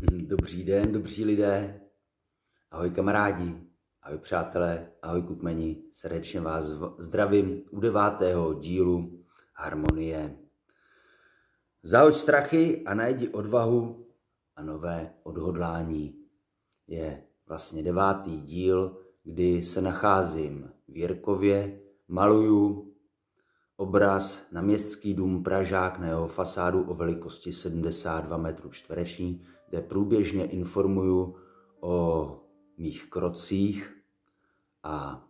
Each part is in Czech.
Dobrý den, dobří lidé, ahoj kamarádi, ahoj přátelé, ahoj kukmeni, srdečně vás zdravím u 9. dílu Harmonie. Zahoď strachy a najdi odvahu a nové odhodlání. Je vlastně 9. díl, kdy se nacházím v Jirkově, maluju obraz na Městský dům Pražák, na jeho fasádu o velikosti 72 m2, kde průběžně informuju o mých krocích a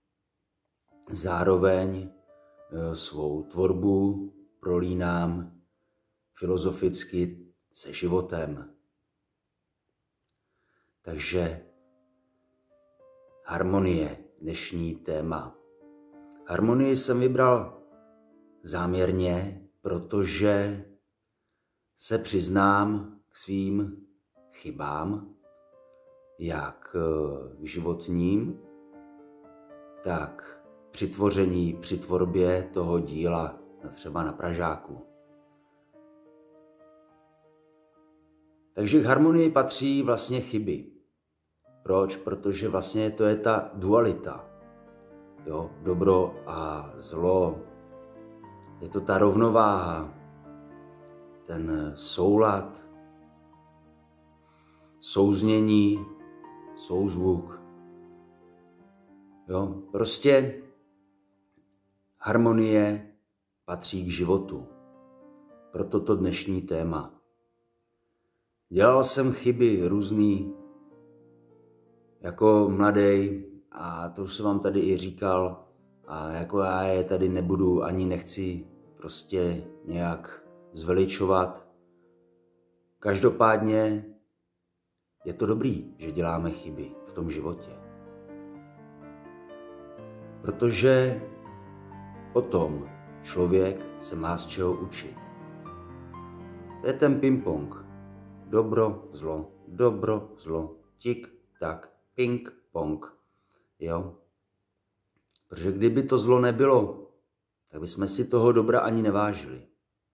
zároveň svou tvorbu prolínám filozoficky se životem. Takže harmonie, dnešní téma. Harmonii jsem vybral záměrně, protože se přiznám k svým chybám, jak životním, tak při tvorbě toho díla, třeba na Pražáku. Takže k harmonii patří vlastně chyby. Proč? Protože vlastně to je ta dualita. Jo? Dobro a zlo. Je to ta rovnováha, ten soulad, souznění, souzvuk. Jo? Prostě harmonie patří k životu. Proto to dnešní téma. Dělal jsem chyby různý jako mladý a to už jsem vám tady i říkal a jako já je tady nebudu ani nechci prostě nějak zveličovat. Každopádně je to dobrý, že děláme chyby v tom životě. Protože potom člověk se má z čeho učit. To je ten ping-pong. Dobro, zlo, tik, tak, ping-pong. Jo? Protože kdyby to zlo nebylo, tak bychom si toho dobra ani nevážili.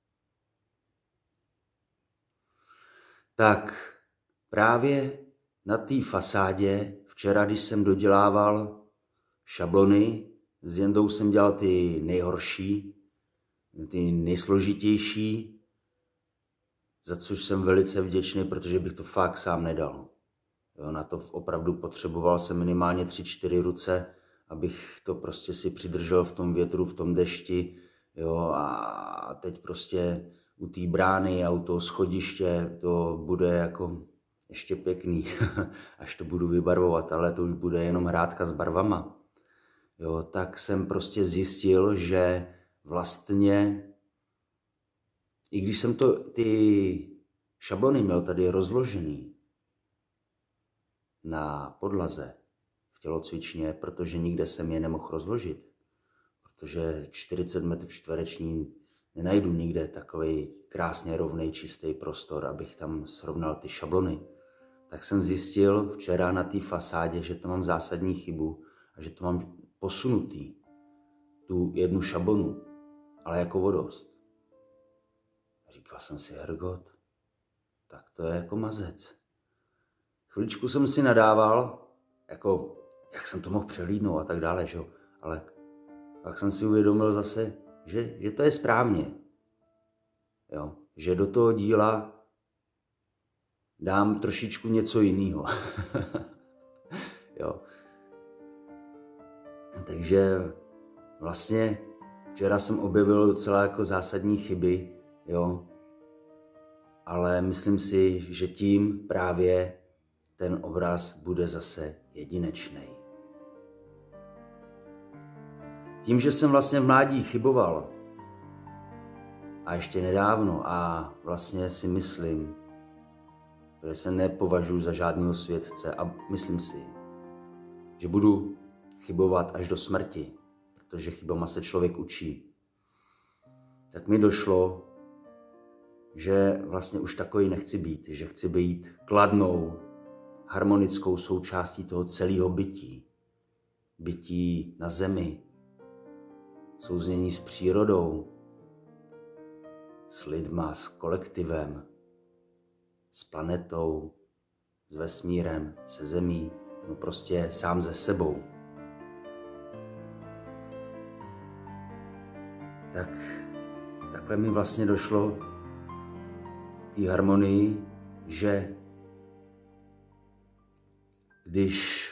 Tak právě na té fasádě včera, když jsem dodělával šablony, s Jendou jsem dělal ty nejhorší, ty nejsložitější, za což jsem velice vděčný, protože bych to fakt sám nedal. Jo, na to opravdu potřeboval jsem minimálně 3-4 ruce, abych to prostě si přidržel v tom větru, v tom dešti. Jo, a teď prostě u té brány a u toho schodiště to bude jako ještě pěkný, až to budu vybarvovat, ale to už bude jenom hrádka s barvama. Jo, tak jsem prostě zjistil, že vlastně, i když jsem ty šablony měl tady rozložený na podlaze v tělocvičně, protože nikde jsem je nemohl rozložit, protože 40 m2 nenajdu nikde takový krásně rovnej, čistý prostor, abych tam srovnal ty šablony. Tak jsem zjistil včera na té fasádě, že tam mám zásadní chybu a že to mám posunutý, tu jednu šablonu, ale jako vodost. Říkal jsem si, hergot, tak to je jako mazec. Chviličku jsem si nadával, jako jak jsem to mohl přehlídnout a tak dále, že? Ale pak jsem si uvědomil zase, že to je správně. Jo? Že do toho díla dám trošičku něco jiného. Jo? Takže vlastně včera jsem objevil docela jako zásadní chyby, jo? Ale myslím si, že tím právě ten obraz bude zase jedinečný. Tím, že jsem vlastně v mládí chyboval a ještě nedávno a vlastně si myslím, že se nepovažuji za žádného světce a myslím si, že budu chybovat až do smrti, protože chybama se člověk učí, tak mi došlo, že vlastně už takový nechci být, že chci být kladnou, harmonickou součástí toho celého bytí. Bytí na zemi, souznění s přírodou, s lidma, s kolektivem. s planetou, s vesmírem, se zemí, no prostě sám ze sebou. Takhle mi vlastně došlo té harmonii, že když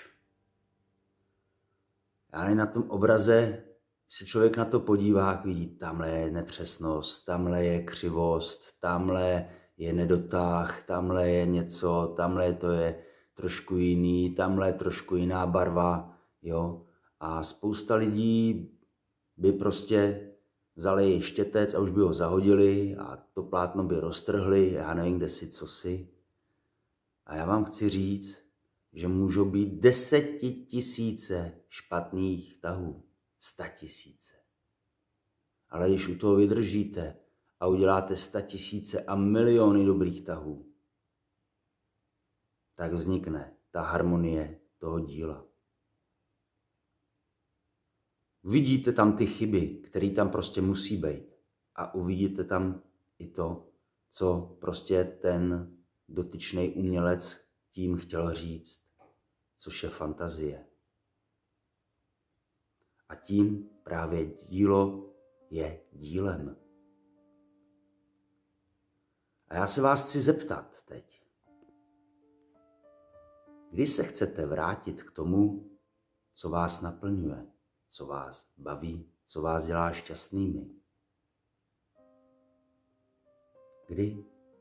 na tom obraze se člověk na to podívá, vidí, tamhle je nepřesnost, tamhle je křivost, tamhle je nedotah, tamhle je něco, tamhle to je trošku jiný, tamhle je trošku jiná barva, jo. A spousta lidí by prostě vzali štětec a už by ho zahodili a to plátno by roztrhli, já nevím, kde si, co si. A já vám chci říct, že můžou být 10 000 špatných tahů, 100 000. Ale když u toho vydržíte a uděláte 100 000 a miliony dobrých tahů, tak vznikne ta harmonie toho díla. Uvidíte tam ty chyby, které tam prostě musí být. A uvidíte tam i to, co prostě ten dotyčný umělec tím chtěl říct, což je fantazie. A tím právě dílo je dílem. A já se vás chci zeptat teď. Kdy se chcete vrátit k tomu, co vás naplňuje, co vás baví, co vás dělá šťastnými? Kdy?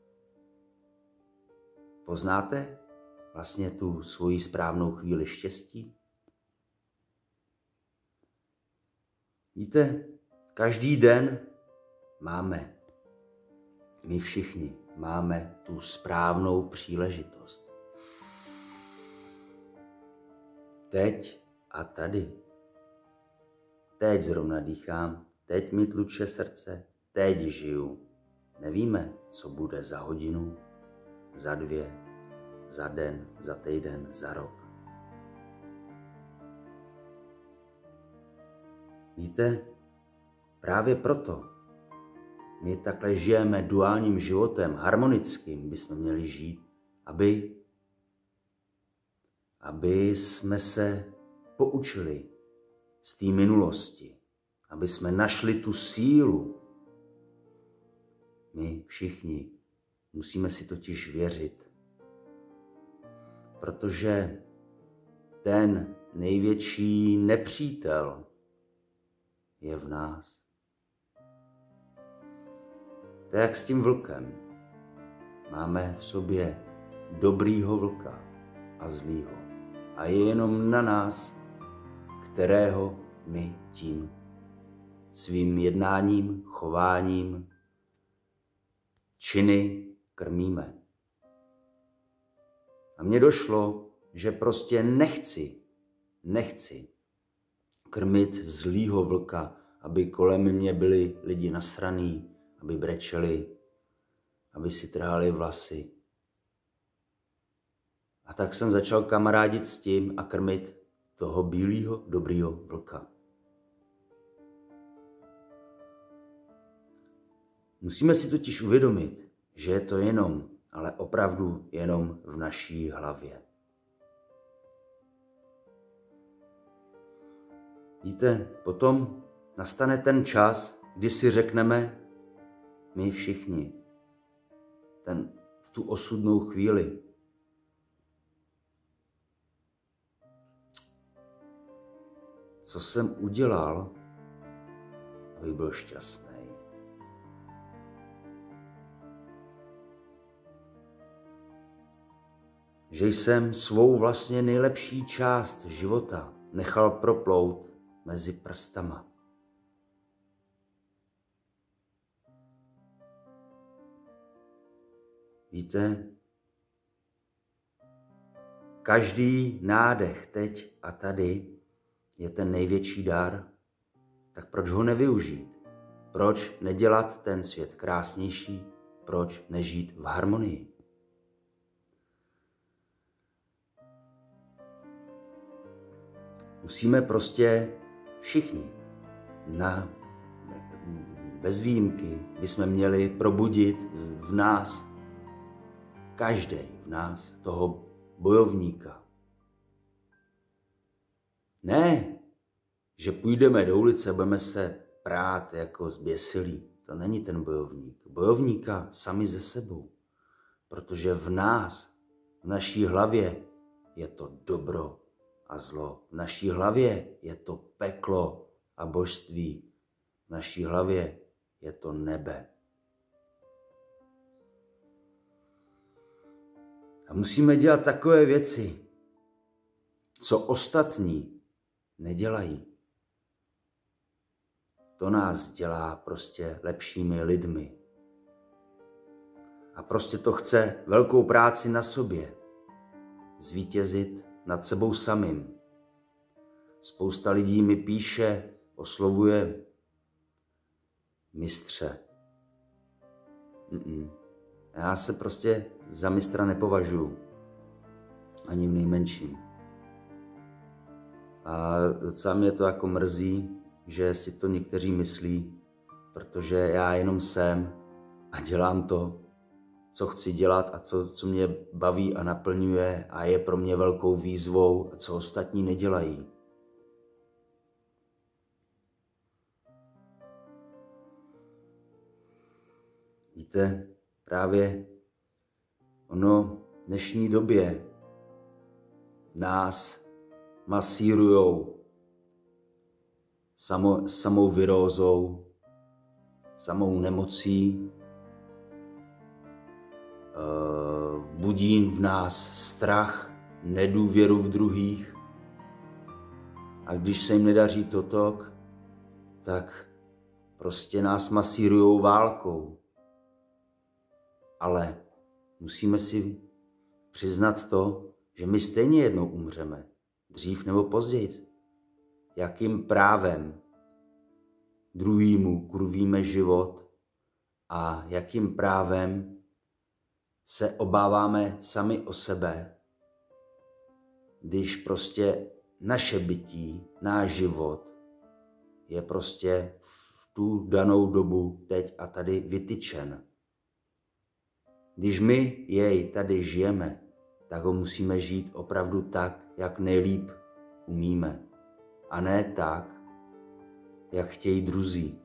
Poznáte vlastně tu svoji správnou chvíli štěstí? Víte, každý den my všichni máme tu správnou příležitost. Teď a tady. Teď zrovna dýchám, teď mi tluče srdce, teď žiju. Nevíme, co bude za hodinu, za 2, za den, za týden, za rok. Víte, právě proto my takhle žijeme duálním životem, harmonickým bychom měli žít, aby jsme se poučili z té minulosti, aby jsme našli tu sílu. My všichni musíme si totiž věřit, protože ten největší nepřítel je v nás. To je jak s tím vlkem. Máme v sobě dobrýho vlka a zlýho. A je jenom na nás, kterého my tím svým jednáním, chováním, činy krmíme. A mně došlo, že prostě nechci krmit zlýho vlka, aby kolem mě byli lidi nasraný, aby brečeli, aby si trhali vlasy. A tak jsem začal kamarádit s tím a krmit toho bílého, dobrýho vlka. Musíme si totiž uvědomit, že je to jenom, ale opravdu jenom v naší hlavě. Víte, potom nastane ten čas, kdy si řekneme, my všichni, v tu osudnou chvíli, co jsem udělal, abych byl šťastný. Že jsem svou vlastně nejlepší část života nechal proplout mezi prstama. Víte, každý nádech teď a tady je ten největší dar, tak proč ho nevyužít? Proč nedělat ten svět krásnější? Proč nežít v harmonii? Musíme prostě všichni, bez výjimky, bychom měli probudit v nás každý v nás toho bojovníka. Ne, že půjdeme do ulice a budeme se prát jako zběsilí. To není ten bojovník. Bojovníka sami ze sebou. Protože v nás, v naší hlavě je to dobro a zlo. V naší hlavě je to peklo a božství. V naší hlavě je to nebe. A musíme dělat takové věci, co ostatní nedělají. To nás dělá prostě lepšími lidmi. A prostě to chce velkou práci na sobě. Zvítězit nad sebou samým. Spousta lidí mi píše, oslovuje mistře. Já se prostě za mistra nepovažuji. Ani v nejmenším. A docela mě to jako mrzí, že si to někteří myslí, protože já jenom jsem a dělám to, co chci dělat a co mě baví a naplňuje a je pro mě velkou výzvou, a co ostatní nedělají. Víte, právě ono v dnešní době nás masírujou samou virózou, samou nemocí, budí v nás strach, nedůvěru v druhých a když se jim nedaří totok, tak prostě nás masírujou válkou. Ale musíme si přiznat to, že my stejně jednou umřeme, dřív nebo později. Jakým právem druhýmu kurvíme život a jakým právem se obáváme sami o sebe, když prostě naše bytí, náš život je prostě v tu danou dobu teď a tady vytyčen. Když my jej tady žijeme, tak ho musíme žít opravdu tak, jak nejlíp umíme. A ne tak, jak chtějí druzí.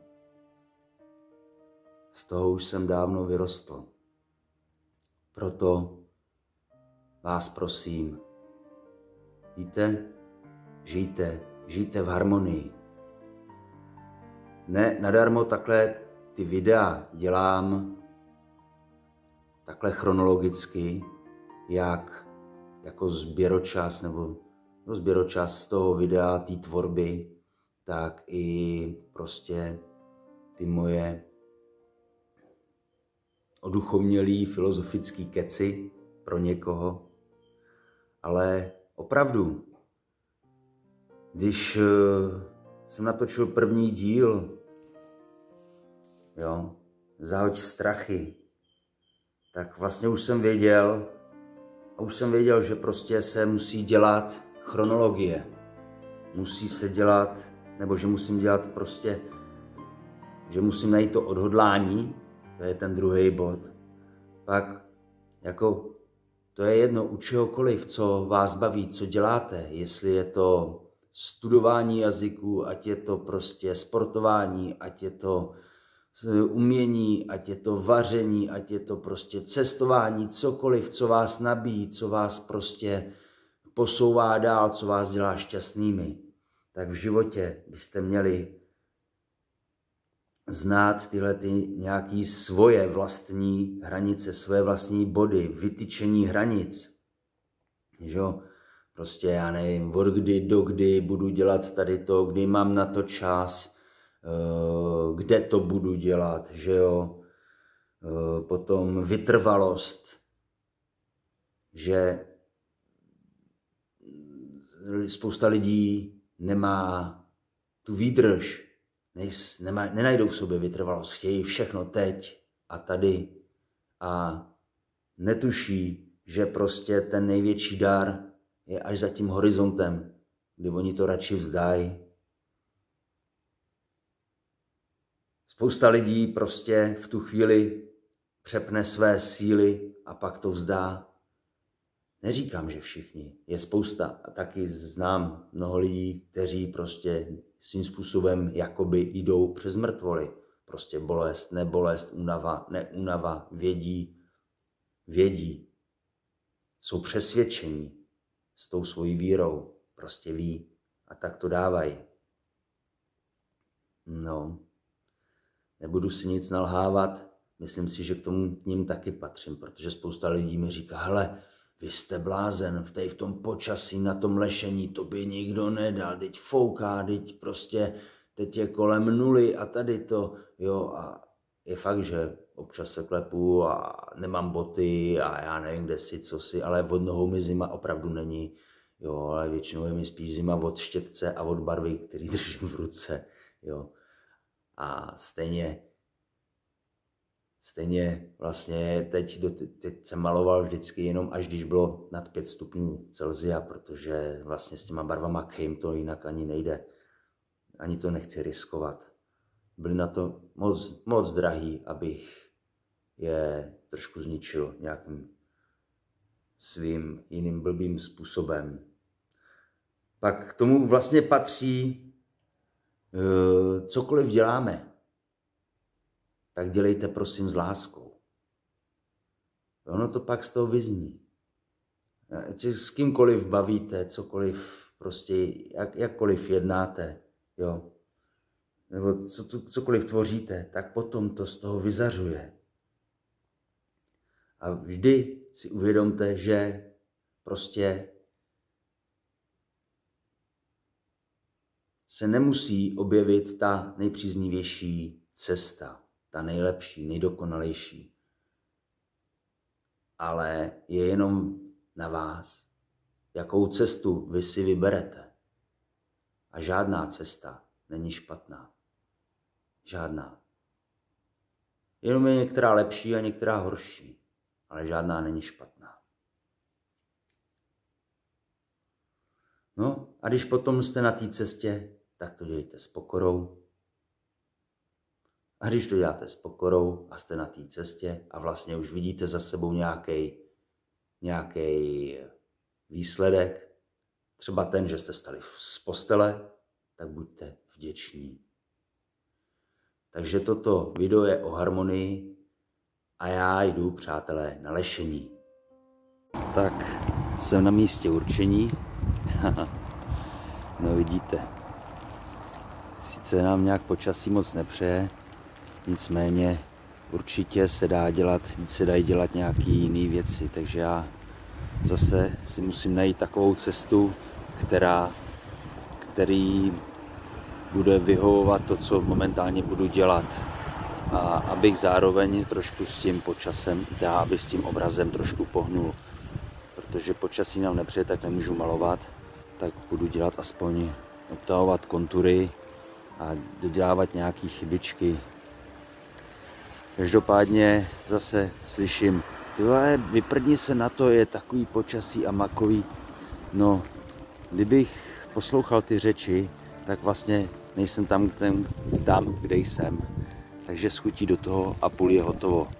Z toho už jsem dávno vyrostl. Proto vás prosím, víte, žijte v harmonii. Ne, nadarmo takhle ty videa dělám takhle chronologicky, jako sběročas nebo sběročas z toho videa, té tvorby, tak i prostě ty moje oduchovnělý filozofický keci pro někoho. Ale opravdu, když jsem natočil první díl, Zahoď strachy, tak vlastně už jsem věděl, že prostě se musí dělat chronologie. Musí se dělat, nebo že musím dělat prostě, že musím najít to odhodlání, to je ten druhý bod. Pak jako to je jedno u čehokoliv, co vás baví, co děláte, jestli je to studování jazyků, ať je to prostě sportování, ať je to umění, ať je to vaření, ať je to prostě cestování, cokoliv, co vás nabíjí, co vás prostě posouvá dál, co vás dělá šťastnými, tak v životě byste měli znát tyhle nějaký svoje vlastní hranice, svoje vlastní body, vytyčení hranic. Že jo? Prostě já nevím, od kdy do kdy budu dělat tady to, kdy mám na to čas, kde to budu dělat, že jo. Potom vytrvalost, že spousta lidí nemá tu výdrž, nenajdou v sobě vytrvalost, chtějí všechno teď a tady a netuší, že prostě ten největší dar je až za tím horizontem, kdy oni to radši vzdají. Spousta lidí prostě v tu chvíli přepne své síly a pak to vzdá. Neříkám, že všichni. Je spousta a taky znám mnoho lidí, kteří prostě svým způsobem jakoby jdou přes mrtvoly. Prostě bolest, nebolest, únava, neúnava, vědí. Jsou přesvědčení s tou svojí vírou. Prostě ví a tak to dávají. No, nebudu si nic nalhávat, myslím si, že k ním taky patřím, protože spousta lidí mi říká, hele, vy jste blázen, v tom počasí, na tom lešení, to by nikdo nedal, teď fouká, teď prostě, teď je kolem nuly a tady to, jo, a je fakt, že občas se klepu a nemám boty a já nevím, kde si, co si, ale od nohou mi zima opravdu není, jo, ale většinou je mi spíš zima od štětce a od barvy, který držím v ruce, jo. A stejně vlastně teď jsem maloval vždycky jenom až když bylo nad 5 stupňů Celsia, protože vlastně s těma barvama kejm to jinak ani nejde. Ani to nechci riskovat. Byly na to moc drahý, abych je trošku zničil nějakým svým jiným blbým způsobem. Pak k tomu vlastně patří cokoliv děláme, tak dělejte prosím s láskou. Ono to pak z toho vyzní. S kýmkoliv bavíte, cokoliv prostě, jakkoliv jednáte, jo, nebo cokoliv tvoříte, tak potom to z toho vyzařuje. A vždy si uvědomte, že prostě se nemusí objevit ta nejpříznivější cesta, ta nejlepší, nejdokonalejší. Ale je jenom na vás, jakou cestu vy si vyberete. A žádná cesta není špatná. Žádná. Jenom je některá lepší a některá horší, ale žádná není špatná. No a když potom jste na té cestě, tak to dělejte s pokorou. A když to děláte s pokorou a jste na té cestě a vlastně už vidíte za sebou nějaký výsledek, třeba ten, že jste stali z postele, tak buďte vděční. Takže toto video je o harmonii a já jdu, přátelé, na lešení. Tak, jsem na místě určení. No vidíte, sice nám nějak počasí moc nepřeje, nicméně určitě se dají dělat nějaké jiné věci, takže já zase si musím najít takovou cestu, který bude vyhovovat to, co momentálně budu dělat. A abych zároveň trošku s tím počasem, aby s tím obrazem trošku pohnul. Protože počasí nám nepřeje, tak nemůžu malovat, tak budu dělat aspoň obtahovat kontury a dodělávat nějaké chybičky. Každopádně zase slyším, tyhle, vyprdni se na to, je takový počasí a makový. No, kdybych poslouchal ty řeči, tak vlastně nejsem tam, kde jsem. Takže schutí do toho a půl je hotovo.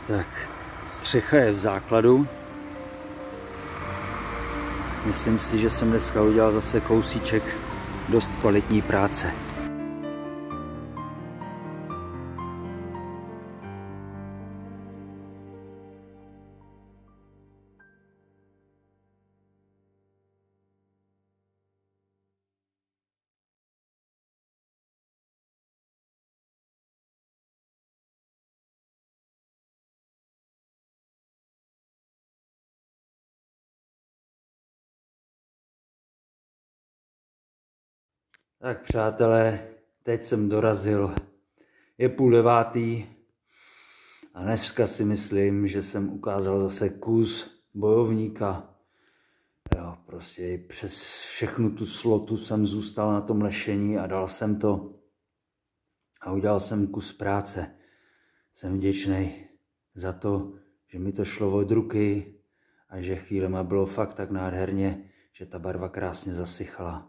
Tak, střecha je v základu. Myslím si, že jsem dneska udělal zase kousíček dost kvalitní práce. Tak přátelé, teď jsem dorazil. Je 8:30 a dneska si myslím, že jsem ukázal zase kus bojovníka. Jo, prostě přes všechnu tu slotu jsem zůstal na tom lešení a dal jsem to a udělal jsem kus práce. Jsem vděčný za to, že mi to šlo od ruky a že chvílema bylo fakt tak nádherně, že ta barva krásně zasychala.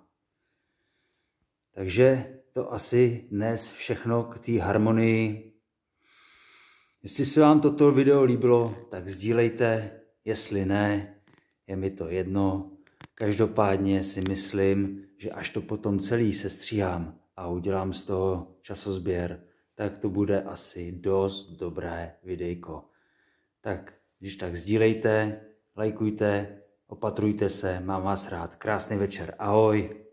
Takže to asi dnes všechno k té harmonii. Jestli se vám toto video líbilo, tak sdílejte, jestli ne, je mi to jedno. Každopádně si myslím, že až to potom celý sestříhám a udělám z toho časozběr, tak to bude asi dost dobré videjko. Tak když tak sdílejte, lajkujte, opatrujte se, mám vás rád. Krásný večer, ahoj.